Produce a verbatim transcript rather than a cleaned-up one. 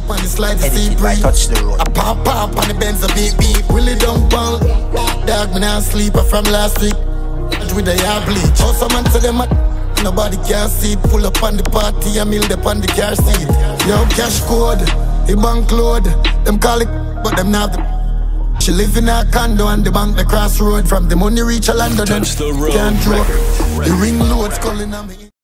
on the slide, the sea Edited by breeze. Touch the Road. I pop pop on the Benz, a beat beat. Willie don't ball. Dog, me now sleep from last week. With the hair bleach. How some man say them a nobody can see it. Pull up on the party, a meal up on the car seat. Yo, cash code, the bank load. Them call it, but them not the. She live in a condo on the bank, the crossroad. From the money reach a land, then can't drop. The ring loads calling on me.